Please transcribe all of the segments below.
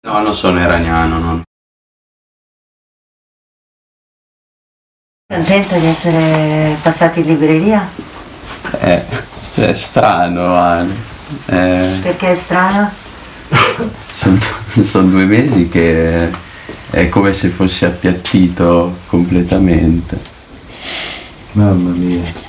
No, non sono iraniano, no. Contento di essere passati in libreria? È strano, Ale. Perché è strano? Sono 2 mesi che è come se fossi appiattito completamente. Mamma mia.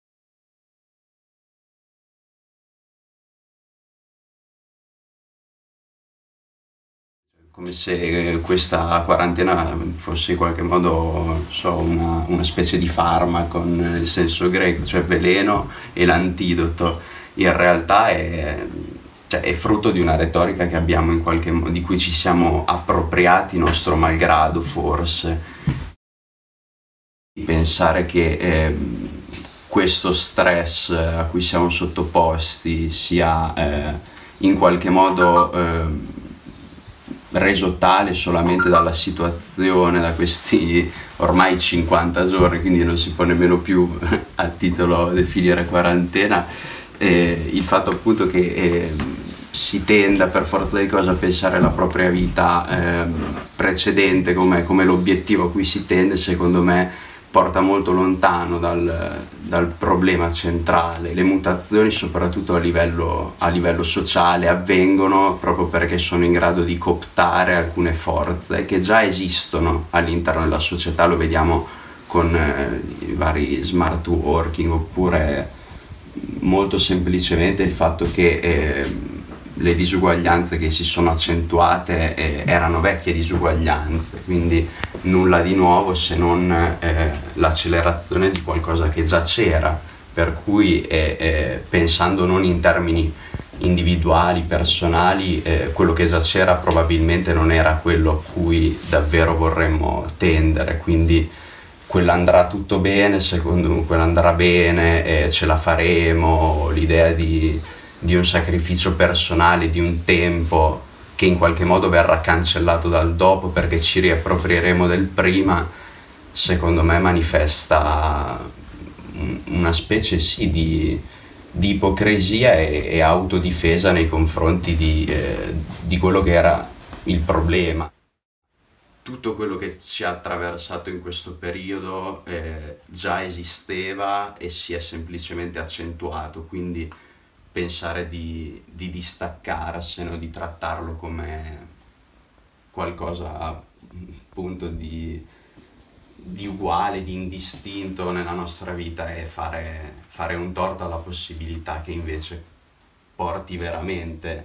Come se questa quarantena fosse in qualche modo, non so, una specie di farmaco nel senso greco, cioè veleno e l'antidoto. In realtà è frutto di una retorica che abbiamo in qualche modo, di cui ci siamo appropriati nostro malgrado, forse. Pensare che questo stress a cui siamo sottoposti sia in qualche modo reso tale solamente dalla situazione, da questi ormai 50 giorni, quindi non si può nemmeno più a titolo definire quarantena, il fatto appunto che si tenda per forza di cosa a pensare alla propria vita precedente come l'obiettivo a cui si tende, secondo me porta molto lontano dal problema centrale. Le mutazioni, soprattutto a livello sociale, avvengono proprio perché sono in grado di cooptare alcune forze che già esistono all'interno della società. Lo vediamo con i vari smart working, oppure molto semplicemente il fatto che le disuguaglianze che si sono accentuate erano vecchie disuguaglianze, quindi nulla di nuovo se non l'accelerazione di qualcosa che già c'era, per cui pensando non in termini individuali, personali, quello che già c'era probabilmente non era quello a cui davvero vorremmo tendere, quindi quell'andrà tutto bene, secondo me quell'andrà bene, ce la faremo, l'idea di un sacrificio personale, di un tempo che in qualche modo verrà cancellato dal dopo perché ci riapproprieremo del prima, secondo me manifesta una specie sì di ipocrisia e autodifesa nei confronti di quello che era il problema. Tutto quello che ci ha attraversato in questo periodo già esisteva e si è semplicemente accentuato, quindi pensare di distaccarsene o di trattarlo come qualcosa appunto di uguale, di indistinto nella nostra vita è fare un torto alla possibilità che invece porti veramente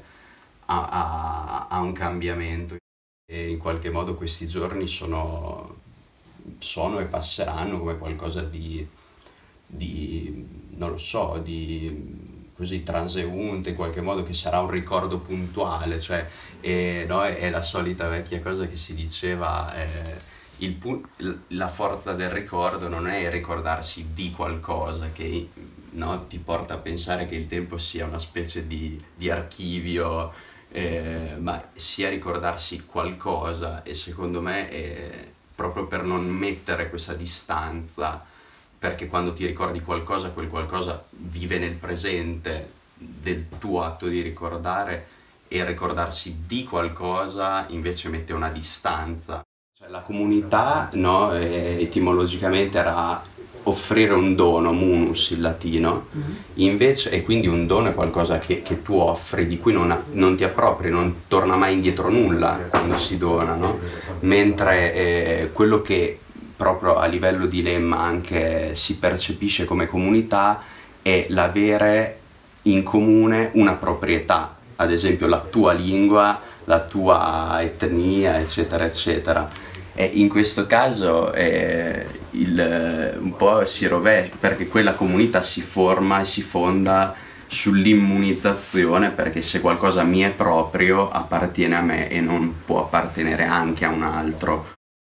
a un cambiamento. E in qualche modo questi giorni sono e passeranno come qualcosa di non lo so, di così transeunte, in qualche modo, che sarà un ricordo puntuale, cioè no, è la solita vecchia cosa che si diceva, la forza del ricordo non è il ricordarsi di qualcosa che no, ti porta a pensare che il tempo sia una specie di archivio, ma sia ricordarsi qualcosa, e secondo me proprio per non mettere questa distanza, perché quando ti ricordi qualcosa, quel qualcosa vive nel presente del tuo atto di ricordare, e ricordarsi di qualcosa invece mette una distanza. Cioè, la comunità, no, etimologicamente era offrire un dono, munus in latino, invece, e quindi un dono è qualcosa che tu offri, di cui non ti appropri, non torna mai indietro nulla quando si dona, no? Mentre quello che proprio a livello di lemma anche si percepisce come comunità è l'avere in comune una proprietà, ad esempio la tua lingua, la tua etnia, eccetera eccetera. E in questo caso un po' si rovescia, perché quella comunità si forma e si fonda sull'immunizzazione, perché se qualcosa mi è proprio appartiene a me e non può appartenere anche a un altro.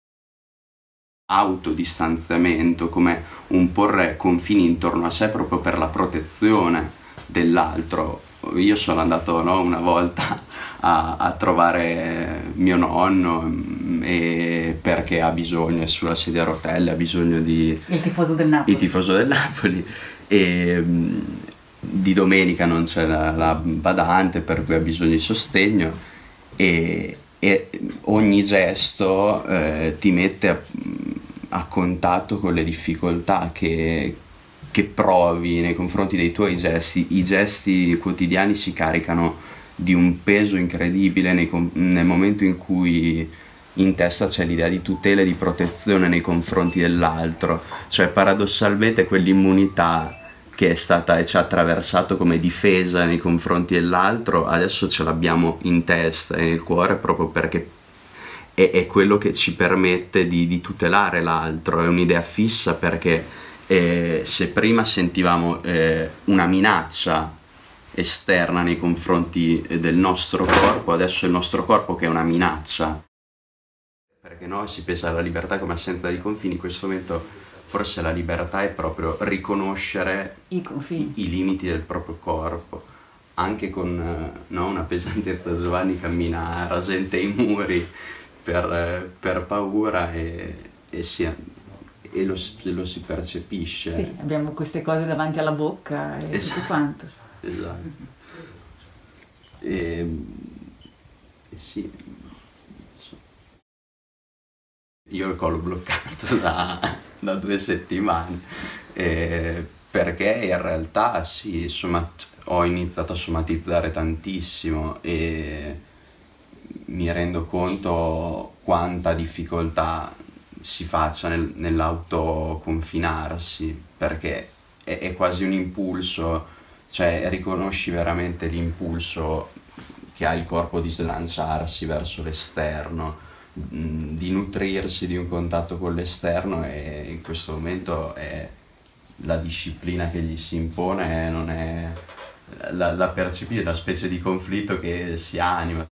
Autodistanziamento, come un porre confini intorno a sé proprio per la protezione dell'altro. Io sono andato, no, una volta a trovare mio nonno, perché ha bisogno, è sulla sedia a rotelle, ha bisogno di... Il tifoso del Napoli. Il tifoso del Napoli, e di domenica non c'è la badante, per cui ha bisogno di sostegno, e e ogni gesto ti mette a contatto con le difficoltà che provi nei confronti dei tuoi gesti. I gesti quotidiani si caricano di un peso incredibile nel momento in cui in testa c'è l'idea di tutela e di protezione nei confronti dell'altro, cioè paradossalmente quell'immunità che è stata e ci ha attraversato come difesa nei confronti dell'altro, adesso ce l'abbiamo in testa e nel cuore, proprio perché è quello che ci permette di tutelare l'altro. È un'idea fissa, perché se prima sentivamo una minaccia esterna nei confronti del nostro corpo, adesso è il nostro corpo che è una minaccia, perché no, si pensa alla libertà come assenza di confini. In questo momento forse la libertà è proprio riconoscere I confini, i limiti del proprio corpo, anche con no, una pesantezza. Giovanni cammina rasente ai muri per paura e lo si percepisce. sì, abbiamo queste cose davanti alla bocca e Esatto. tutto quanto. Esatto. E sì, io ho il collo bloccato da 2 settimane, perché in realtà sì, ho iniziato a somatizzare tantissimo e mi rendo conto quanta difficoltà si faccia nell'autoconfinarsi, perché è quasi un impulso, cioè riconosci veramente l'impulso che ha il corpo di slanciarsi verso l'esterno, di nutrirsi di un contatto con l'esterno, e in questo momento è la disciplina che gli si impone, non è la percepire, la specie di conflitto che si anima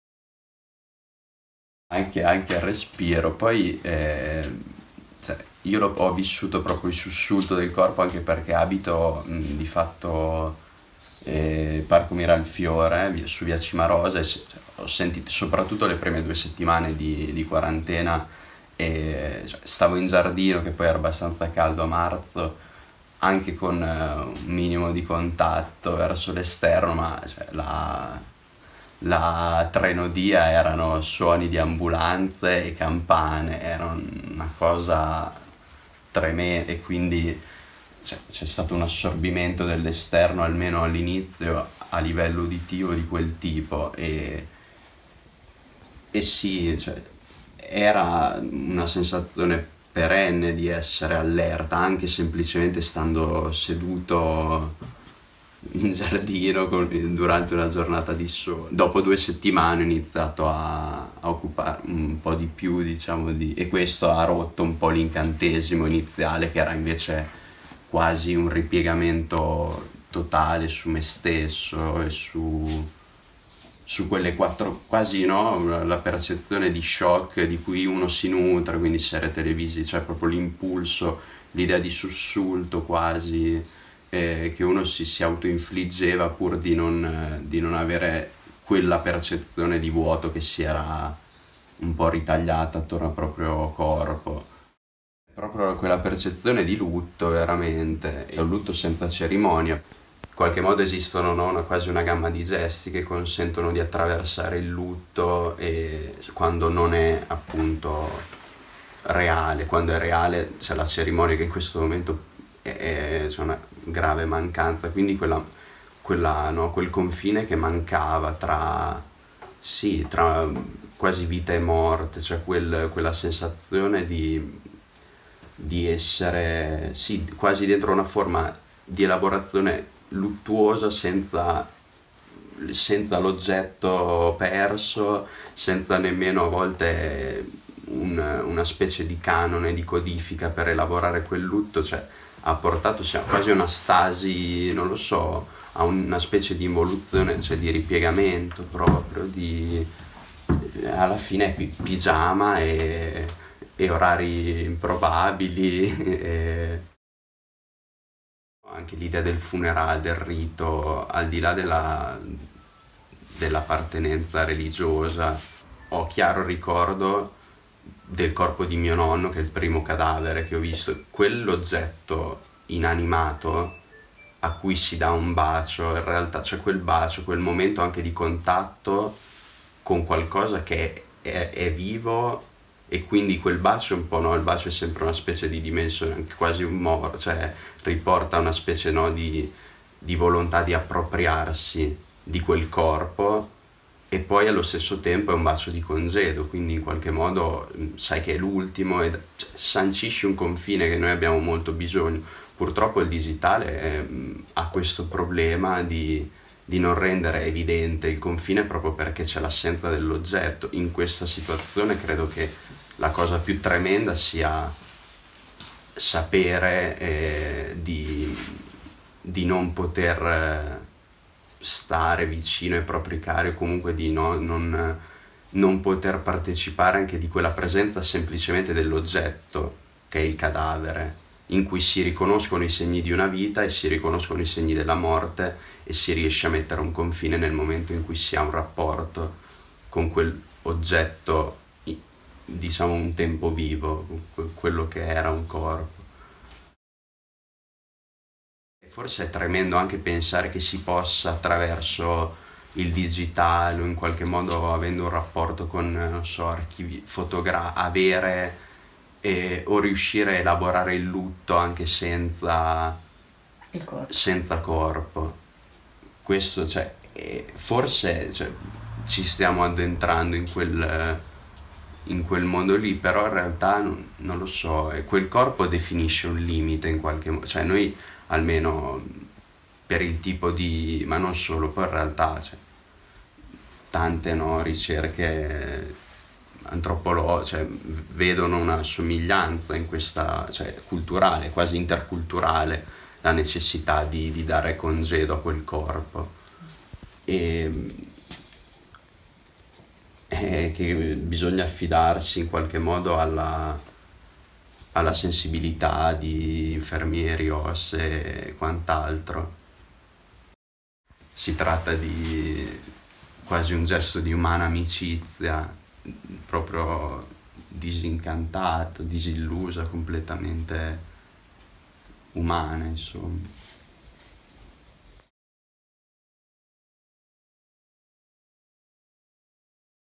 anche al respiro. Poi cioè, io ho vissuto proprio il sussulto del corpo, anche perché abito di fatto Parco Miralfiore, su via Cimarosa, e cioè, ho sentito soprattutto le prime 2 settimane di quarantena, e cioè, stavo in giardino, che poi era abbastanza caldo a marzo, anche con un minimo di contatto verso l'esterno, ma cioè, la trenodia erano suoni di ambulanze e campane, era una cosa tremenda, e quindi c'è stato un assorbimento dell'esterno, almeno all'inizio, a livello uditivo di quel tipo, e sì, cioè, era una sensazione perenne di essere allerta, anche semplicemente stando seduto in giardino durante una giornata di sole. Dopo 2 settimane ho iniziato a occupare un po' di più, diciamo, e questo ha rotto un po' l'incantesimo iniziale, che era invece quasi un ripiegamento totale su me stesso e su quelle 4, quasi, no, la percezione di shock di cui uno si nutre, quindi serie televisive, cioè proprio l'impulso, l'idea di sussulto quasi, che uno si autoinfliggeva pur di non avere quella percezione di vuoto che si era un po' ritagliata attorno al proprio corpo. Proprio quella percezione di lutto, veramente, è un lutto senza cerimonia. In qualche modo esistono, no, quasi una gamma di gesti che consentono di attraversare il lutto, e quando non è appunto reale. Quando è reale c'è la cerimonia, che in questo momento c'è una grave mancanza, quindi no, quel confine che mancava tra quasi vita e morte, cioè quella sensazione di essere quasi dentro una forma di elaborazione luttuosa, senza l'oggetto perso, senza nemmeno a volte una specie di canone, di codifica per elaborare quel lutto. Cioè, ha portato quasi a una stasi, non lo so, a una specie di involuzione, cioè di ripiegamento proprio, alla fine pigiama e orari improbabili, anche l'idea del funerale, del rito, al di là dell'appartenenza religiosa. Ho chiaro ricordo del corpo di mio nonno, che è il primo cadavere che ho visto, quell'oggetto inanimato a cui si dà un bacio, in realtà c'è quel bacio, quel momento anche di contatto con qualcosa che è vivo, e quindi quel bacio un po', no, il bacio è sempre una specie di dimensione, anche quasi un cioè riporta una specie, no, di volontà di appropriarsi di quel corpo, e poi allo stesso tempo è un bacio di congedo, quindi in qualche modo sai che è l'ultimo, e cioè, sancisci un confine che noi abbiamo molto bisogno. Purtroppo il digitale ha questo problema di non rendere evidente il confine, proprio perché c'è l'assenza dell'oggetto. In questa situazione credo che la cosa più tremenda sia sapere di non poter stare vicino ai propri cari, o comunque di non poter partecipare anche di quella presenza semplicemente dell'oggetto che è il cadavere, in cui si riconoscono i segni di una vita e si riconoscono i segni della morte, e si riesce a mettere un confine nel momento in cui si ha un rapporto con quel oggetto, diciamo un tempo vivo, quello che era un corpo. Forse è tremendo anche pensare che si possa, attraverso il digitale o in qualche modo avendo un rapporto con, non so, archivi avere o riuscire a elaborare il lutto anche senza corpo. Questo, cioè, forse, cioè, ci stiamo addentrando in quel mondo lì, però in realtà non lo so, e quel corpo definisce un limite in qualche modo, cioè noi almeno per il tipo di, ma non solo, poi in realtà cioè, tante, no, ricerche antropologiche, cioè, vedono una somiglianza in questa, cioè culturale, quasi interculturale, la necessità di dare congedo a quel corpo, e che bisogna affidarsi in qualche modo alla sensibilità di infermieri, OSS e quant'altro. Si tratta di quasi un gesto di umana amicizia, proprio disincantata, disillusa, completamente umana, insomma.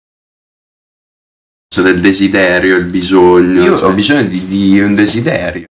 Del desiderio, il bisogno. Io ho bisogno di un desiderio.